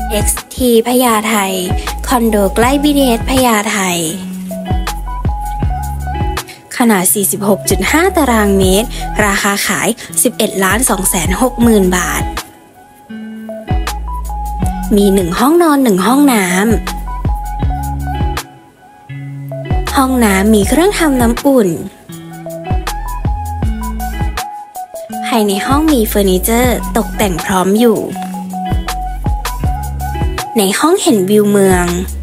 XT พญาไทคอนโดใกล้ BTS พญาไทขนาด 46.5 ตารางเมตรราคาขาย 11,260,000 บาทมี1ห้องนอน1ห้องน้ำห้องน้ำมีเครื่องทำน้ำอุ่นภายในห้องมีเฟอร์นิเจอร์ตกแต่งพร้อมอยู่ในห้องเห็นวิวเมือง